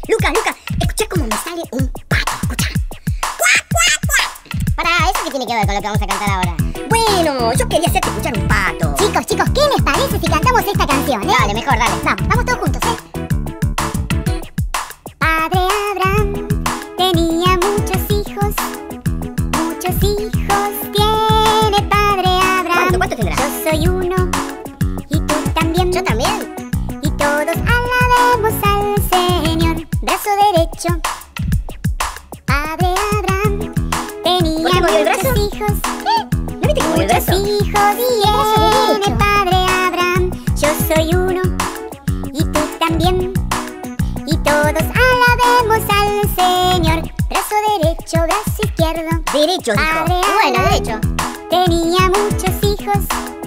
Lucas, escucha cómo me sale un pato. Escucha. ¡Cuac, cuac, cuac! Pará, ¿eso qué tiene que ver con lo que vamos a cantar ahora? Bueno, yo quería hacerte escuchar un pato. Chicos, ¿qué les parece si cantamos esta canción, Dale, mejor, dale. Vamos todos juntos, Padre Abraham tenía muchos hijos tiene Padre Abraham. ¿Cuánto tendrá? Yo soy uno y tú también. Yo también. Y todos alabemos al Señor. Brazo derecho. Padre Abraham tenía ¿Por qué movió el brazo? muchos hijos. ¿No viste que movió el brazo? Muchos hijos tiene Padre Abraham. Yo soy uno y tú también. Y todos alabemos al Señor. Brazo derecho, brazo izquierdo. Derecho, dijo. Padre Bueno, Abraham derecho. tenía muchos hijos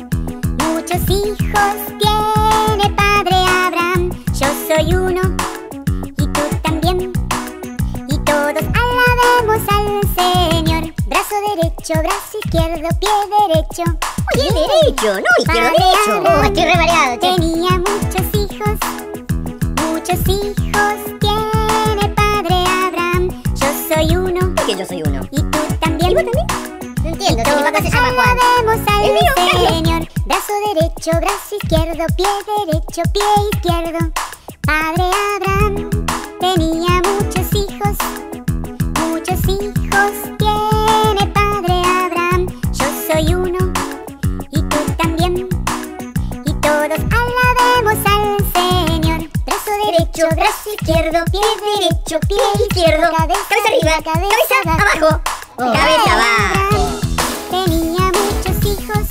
tiene Padre Abraham. Yo soy uno y tú también. Y todos alabemos al Señor. Brazo derecho, brazo izquierdo, pie derecho. Pie derecho, no izquierdo, Padre derecho. Abraham Estoy re mareado, che. tenía muchos hijos tiene Padre Abraham. Yo soy uno ¿Por qué yo soy uno? y tú también. ¿Y vos también? No entiendo, Todos mi papá se llama Juan. alabemos al El mío, Carlos. Señor. Brazo derecho, brazo izquierdo, pie derecho, pie izquierdo. Padre Abraham tenía muchos hijos tiene Padre Abraham. Yo soy uno y tú también. Y todos alabemos al Señor. Brazo derecho, brazo izquierdo, pie derecho, pie izquierdo. Cabeza arriba, cabeza abajo. Padre Cabeza abajo. Abraham tenía muchos hijos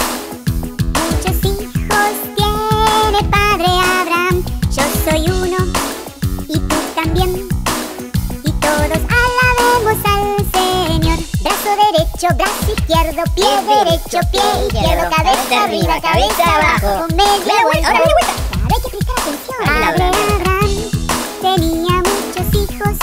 tiene Padre Abraham. Yo soy uno y tú también. Y todos alabemos al Señor. Brazo derecho, brazo izquierdo, pie derecho, pie izquierdo. Cabeza arriba, cabeza abajo. Media vuelta. Ahora media vuelta. Claro, hay que prestar atención. Ahora Padre media vuelta. Abraham tenía muchos hijos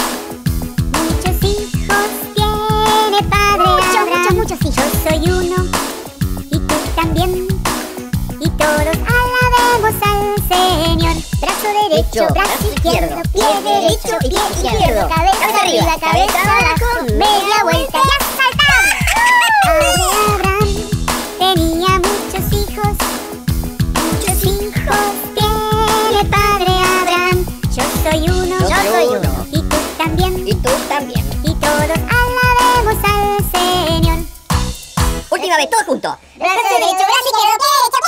tiene Padre Abraham. Muchos hijos. Yo soy uno y tú también. Y todos alabemos al Señor. Brazo derecho, brazo izquierdo, pie derecho, pie izquierdo. Cabeza arriba, cabeza abajo, media vuelta. ¡Ya saltamos! Padre Abraham tenía muchos hijos tiene Padre Abraham. Yo soy uno y tú también. Y tú también. Y todos alabemos al Señor. Última vez, todos juntos. Brazo derecho, brazo izquierdo, pie derecho,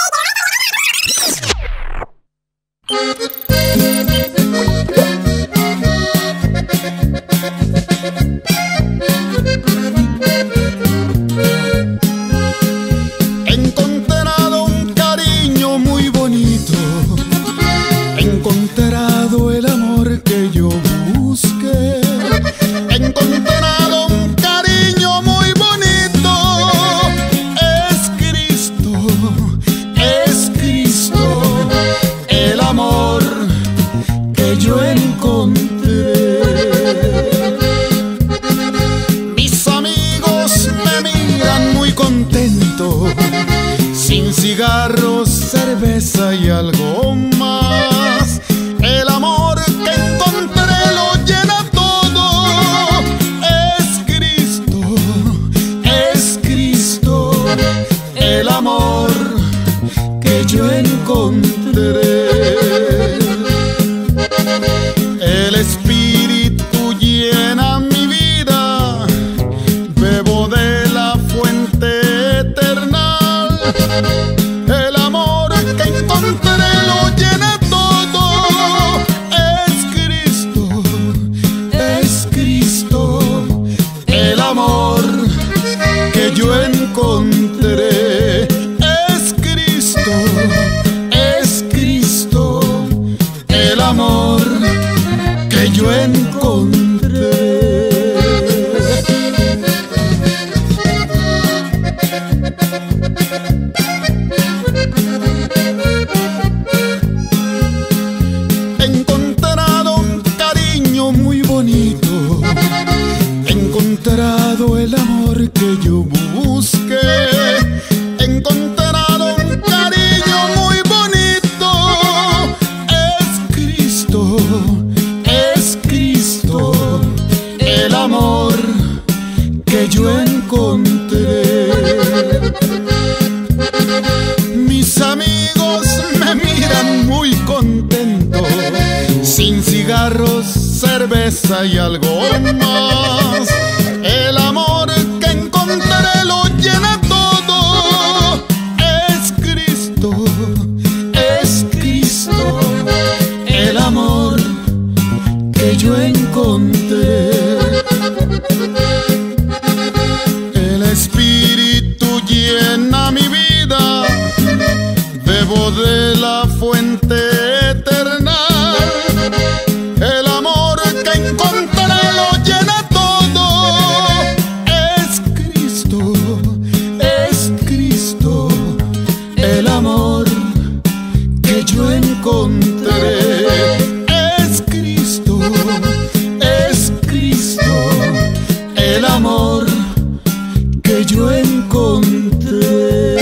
He encontrado un cariño muy bonito, he encontrado el amor que yo busqué, he encontrado un cariño muy bonito, es Cristo, el amor que yo encontré. Mis amigos me miran muy contento, sin cigarros, cerveza y algo más. El amor que encontré lo llena todo. Es Cristo, el amor que yo encontré. El Espíritu llena mi vida, bebo de la fuente eterna. El amor que encontré lo llena todo. Es Cristo, el amor que yo encontré. Es Cristo, el amor que yo encontré. He encontrado un cariño muy bonito, he encontrado el amor que yo busqué, he encontrado un cariño muy bonito. Es Cristo, sin cigarros, cerveza y algo más. El amor que encontraré lo llena todo. Es Cristo, es Cristo, el amor que yo encontré. El Espíritu llena mi vida, bebo de la fuente eterna. El amor que encontraré lo llena todo. Es Cristo, el amor que yo encontré. Es Cristo, el amor que yo encontré.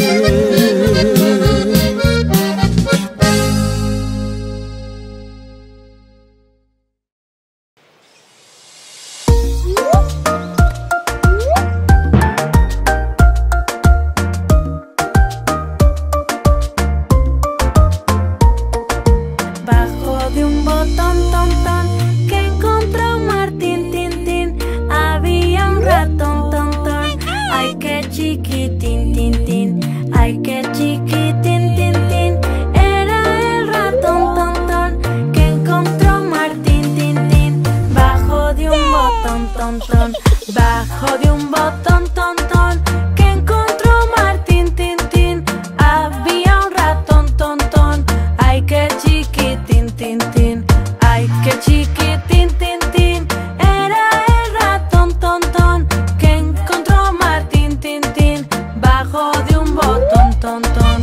Bajo de un botón, ton, ton, que encontró Martín, tin, tin, había un ratón, ton, ton. Ay, qué chiquitín, tin, tin, ay, qué chiquitín, tin, tin. Era el ratón, ton, ton, que encontró Martín, tin, tin, bajo de un botón, ton, ton, bajo de un botón, ton, ton, que encontró Martín, tin, tin, había un ratón, ton, ton. Ay, qué chiquitín, tin, tin, ay, qué chiquitín, tin, tin. Era el ratón, ton, ton, que encontró Martín, tin, tin, bajo de un botón, ton, ton.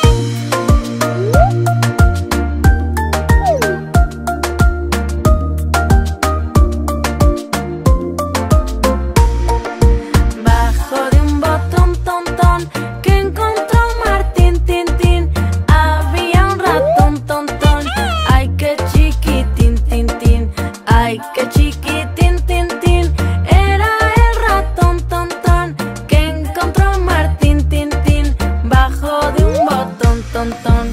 Bajo de un botón, ton, ton, que encontró Martín, tin, tin, había un ratón, ton, ton. Ay, qué chiquitín, tin, tin, ay, qué chiquitín, tin, tin. Era el ratón, ton, ton, que encontró Martín, tin, tin, bajo de un botón, ton, ton.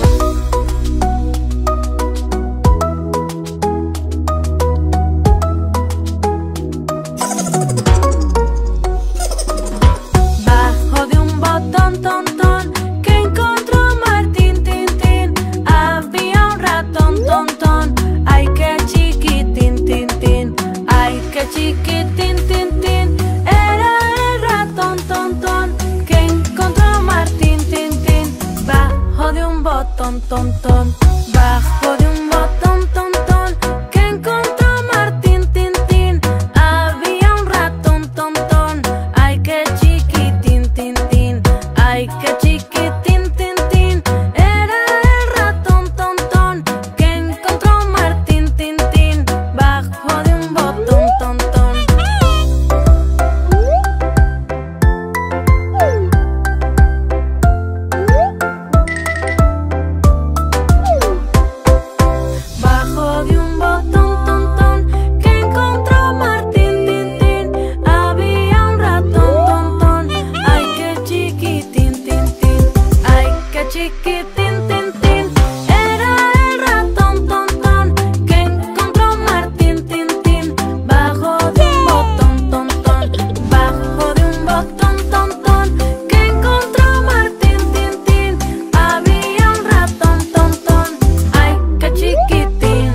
Bajo de un botón, ton, ton, que encontró Martín, tin, tin, había un ratón, ton, ton. Ay, qué chiquitín, tin, tin, ay, qué chiquitín, tin, tin. Era el ratón, ton, ton, que encontró Martín, tin, tin, bajo de un botón, ton, ton. Bajo de un botón, ton, ton, que encontró Martín, tin, tin, había un ratón, ton, ton. Ay, qué chiquitín, tin, tin, ay, qué chiquitín, tin, tin. Era el ratón, ton, ton, que encontró Martín, tin, tin, bajo de un botón, ton, ton. Bajo de un botón, ton, ton, que encontró Martín, tin, tin, había un ratón, ton, ton. Ay, qué chiquitín, tin, tin, ay, qué chiquitín, tin, tin. Era el ratón, ton, ton, que encontró Martín, tin, tin, bajo de un botón, ton, ton, bajo de un botón, ton, ton, que encontró Martín, tin, tin, había un ratón, ton, ton. Ay, qué chiquitín.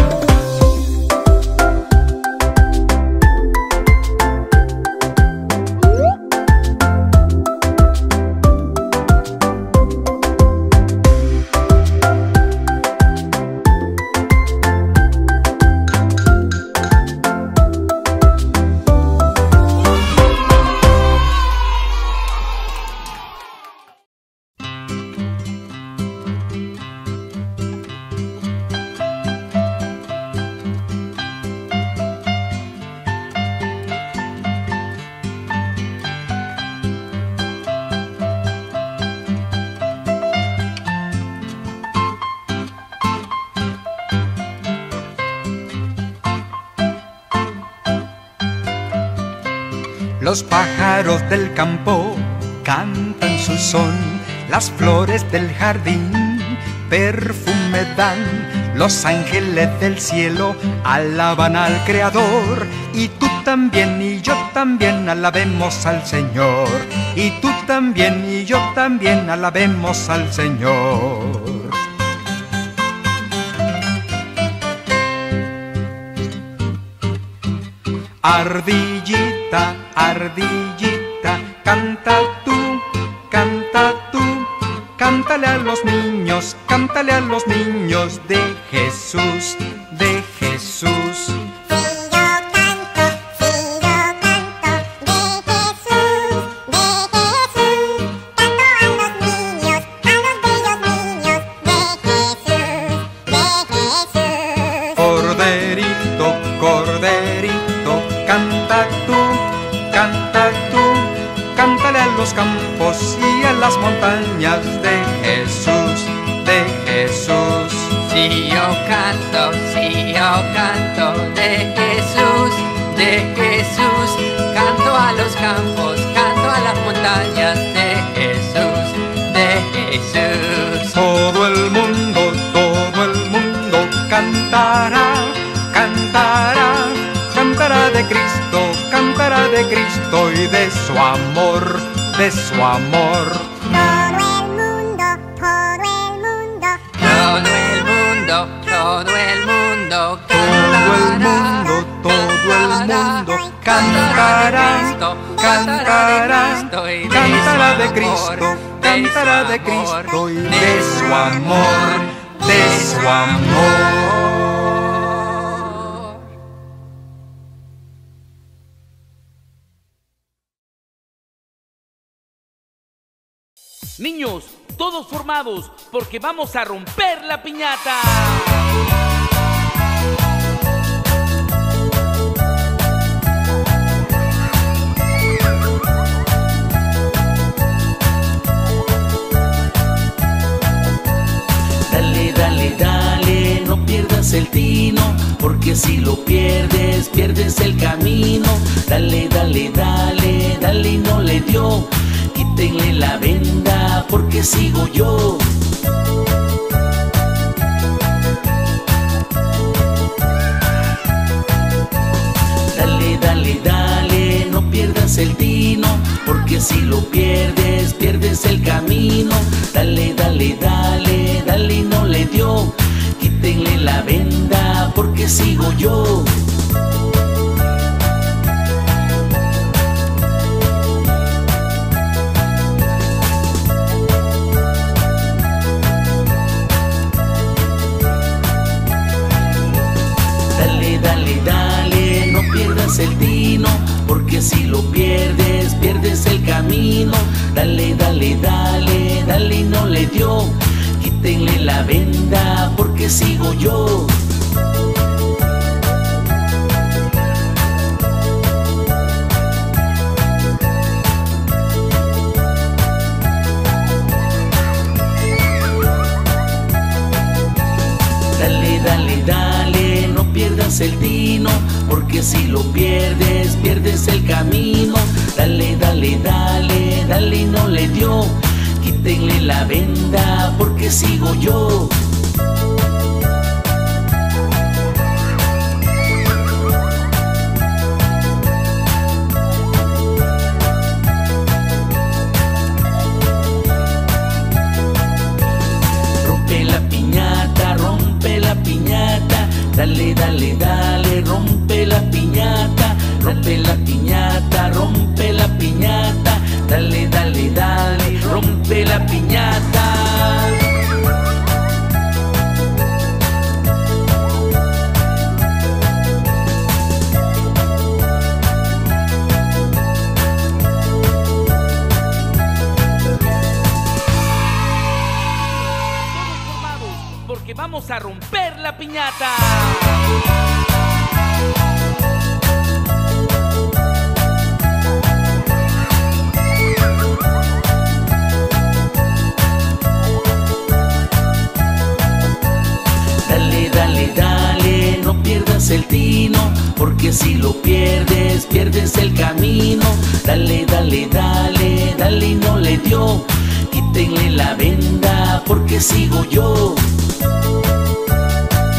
Los pájaros del campo cantan su son, las flores del jardín perfume dan, Los ángeles del cielo alaban al Creador, y tú también y yo también alabemos al Señor, y tú también y yo también alabemos al Señor. Ardillita, ardillita, canta tú, canta tú, cántale a los niños, cántale a los niños de Jesús, de Jesús. Los campos y a las montañas de Jesús, de Jesús. Si yo canto de Jesús, canto a los campos, canto a las montañas de Jesús, de Jesús. Todo el mundo cantará, cantará, cantará de Cristo y de su amor, de su amor. Todo el mundo cantará, cantará de Cristo, cantará de Cristo y de su amor, de su amor. Niños, todos formados, porque vamos a romper la piñata. Dale, dale, dale, no pierdas el tino, porque si lo pierdes, pierdes el camino. Dale, dale, dale, dale y no le dio. Quítenle la venda porque sigo yo. Dale, dale, dale, no pierdas el tino, porque si lo pierdes, pierdes el camino. Dale, dale, dale, dale y no le dio. Quítenle la venda porque sigo yo. El tino, porque si lo pierdes, pierdes el camino. Dale, dale, dale, dale y no le dio. Quítenle la venda porque sigo yo. Dale, dale, dale, no pierdas el tino, porque si lo pierdes, pierdes el camino. Dale, dale, dale, dale y no le dio. Quítenle la venda porque sigo yo. Rompe la piñata, rompe la piñata. Dale, dale, dale, rompe la piñata. Rompe la piñata, rompe la piñata. Dale, dale, dale, rompe la piñata. Todos formados, porque vamos a romper la piñata. Dale, dale, dale, no pierdas el tino, porque si lo pierdes, pierdes el camino. Dale, dale, dale, dale y no le dio. Quítenle la venda porque sigo yo.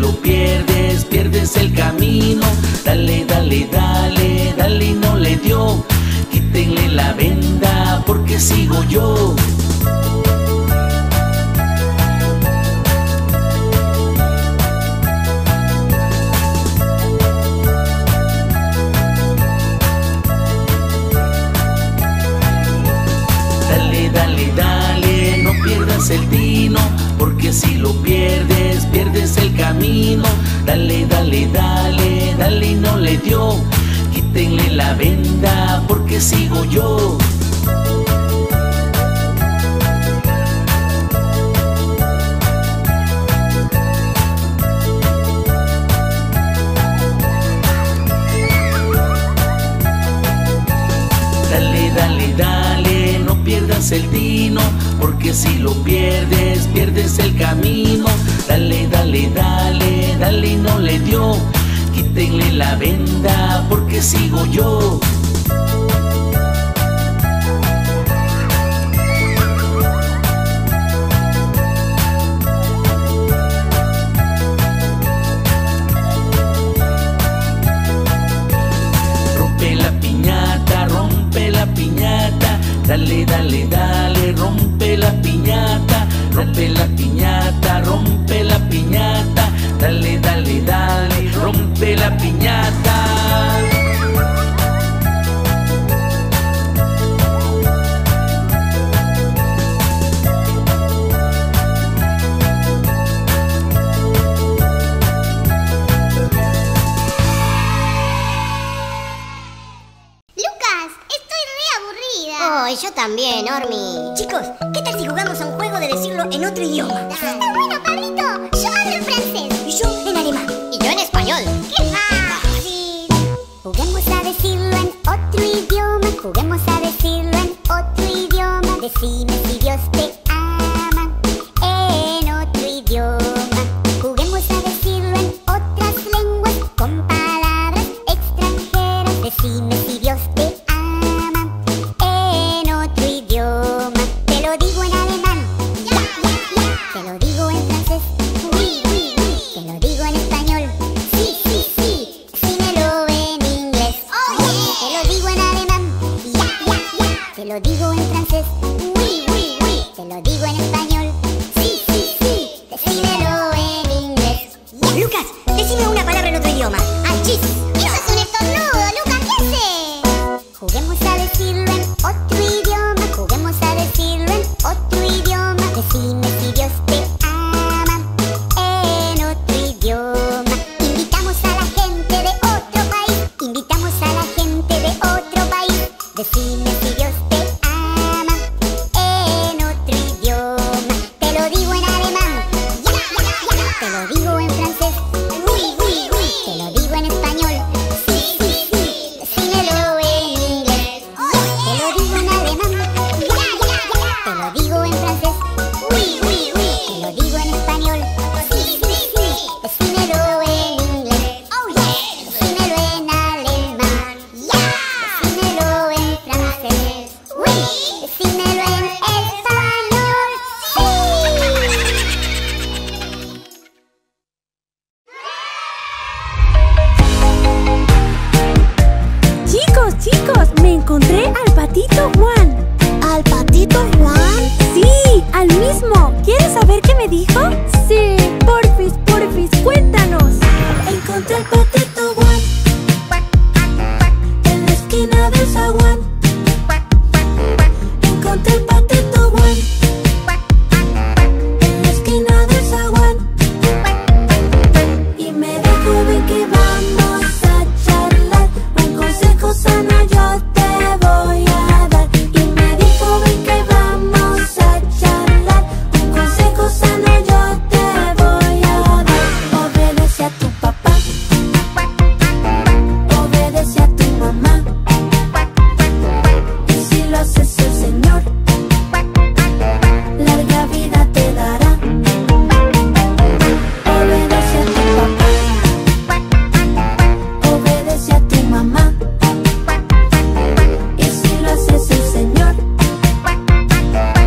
lo pierdes, pierdes el camino. Dale, dale, dale, dale y no le dio. Quítenle la venda porque sigo yo. Dale, dale, dale, no pierdas el tino, porque si lo pierdes, pierdes el camino. Dale, dale, dale, dale y no le dio. Quítenle la venda porque sigo yo. Dale, dale, dale, no pierdas el tino, porque si lo pierdes, pierdes el camino. Dale, dale, dale, dale y no le dio. Quítenle la venda porque sigo yo. Rompe la piñata, dale, dale, dale, rompe la piñata, rompe la piñata, rompe la piñata, dale, dale, dale, rompe la piñata. Oh, yo también, Ormi. Chicos, ¿qué tal si jugamos a un juego de decirlo en otro idioma? Está bueno, Pablito. Yo hablo en francés. Y yo en alemán. Y yo en español. ¡Qué fácil! Juguemos a decirlo en otro idioma. Juguemos a decirlo en otro idioma. Decime si Dios te ama en otro idioma. Juguemos a decirlo en otras lenguas con palabras extranjeras. Decime si Dios te ama en otro idioma. Te lo digo en alemán. Te lo digo en francés. Te lo digo en español. Sí. Decímelo en inglés. Te lo digo en alemán. Te lo digo en francés. Te lo digo en español. Sí. Decímelo en inglés. Lucas, decime una palabra en otro idioma. ¡Achis! ¡Eso es un estornudo, Lucas! ¿Qué haces? Juguemos a decirlo en otro idioma. Juguemos a decirlo en otro idioma. Decime si Dios te ama en otro idioma. Invitamos a la gente de otro país. Invitamos a la gente de otro país. Decime si Dios te ama en otro idioma. Te lo digo en alemán. Te lo digo en francés. Te lo digo en español. Sí. Decímelo en inglés. Te lo digo en alemán. Te lo digo en francés. Te lo digo en español. Sí. Decímelo en inglés. Decímelo en alemán. Decímelo en francés. Decímelo en español. Chicos, me encontré al patito Juan. ¿Al patito Juan? Sí, al mismo. ¿Quieres saber qué me dijo? Sí, porfis, cuéntanos. Encontré al patito Juan en la esquina del zaguán. Encontré al patito Juan en la esquina del zaguán. Y me dijo, ven que vamos a charlar. Un consejo sano yo te voy a dar. Y me dijo, ven que vamos a charlar. Un consejo sano yo te voy a dar. Obedece a tu papá. Obedece a tu mamá. Y si lo haces el Señor, larga vida te dará. Obedece a tu papá. Obedece a tu mamá. Y si lo haces el Señor,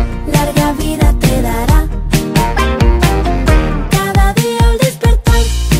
larga vida te dará. Cada día al despertar,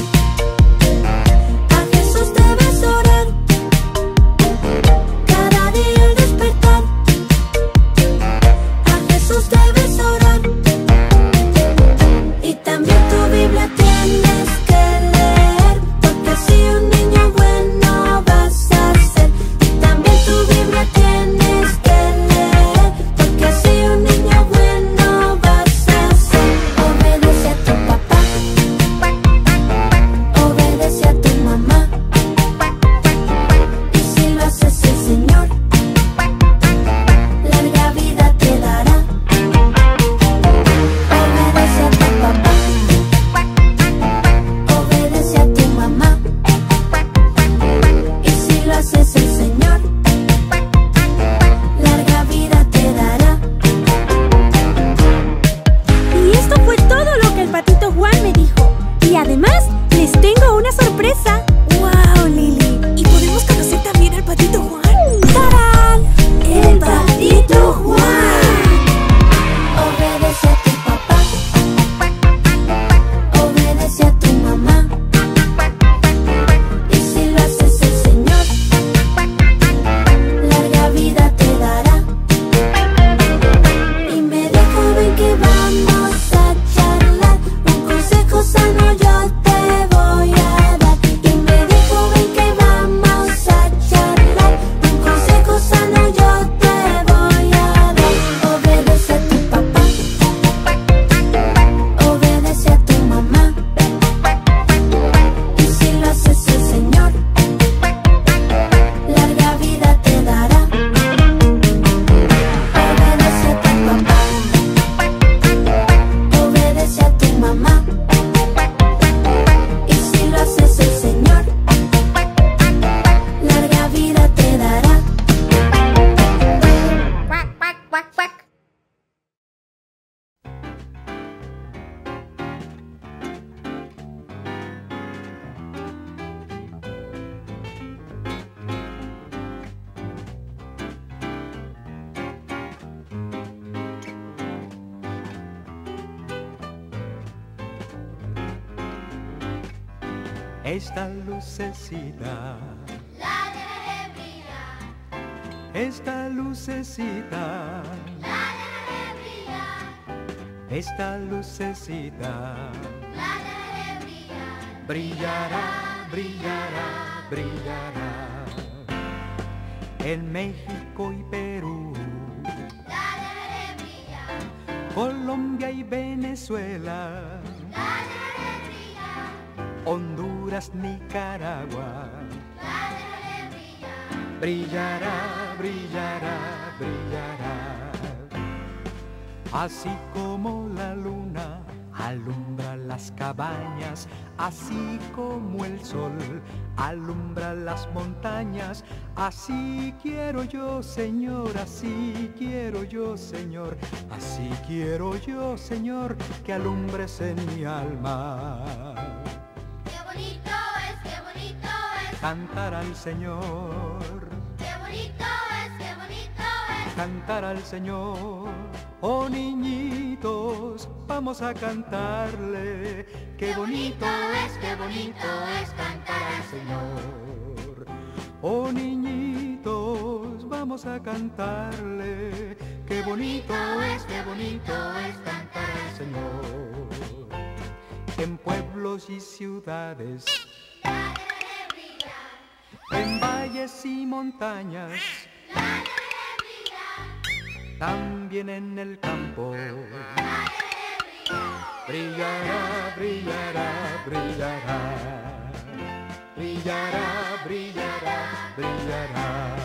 esta lucecita, la dejaré brillar, esta lucecita, la dejaré brillar, esta lucecita, la dejaré brillar. brillará, brillará, brillará. En México y Perú, La dejaré brillar, Colombia y Venezuela, la dejaré brillar, Honduras, Nicaragua, la dejaré brillar. brillará, brillará, brillará. Así como la luna alumbra las cabañas, así como el sol alumbra las montañas, así quiero yo, Señor, así quiero yo, Señor, así quiero yo, Señor, que alumbres en mi alma. Qué bonito es, Cantar al Señor, qué bonito es, cantar al Señor. Oh niñitos, vamos a cantarle. Qué bonito es cantar al Señor. Oh niñitos, vamos a cantarle. Qué bonito es cantar al Señor. En pueblos y ciudades, la dejaré brillar, en valles y montañas, la dejaré brillar, también en el campo, la dejaré brillar. brillará, brillará, brillará, brillará, brillará, brillará.